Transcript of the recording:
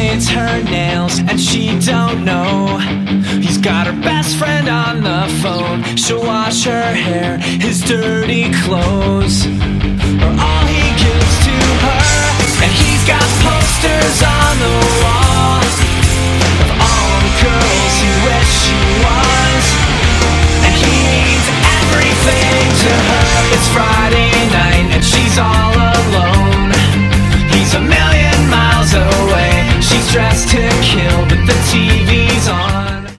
paints her nails and she don't know. He's got her best friend on the phone. She'll wash her hair, his dirty clothes, or all he gives to her. And he's got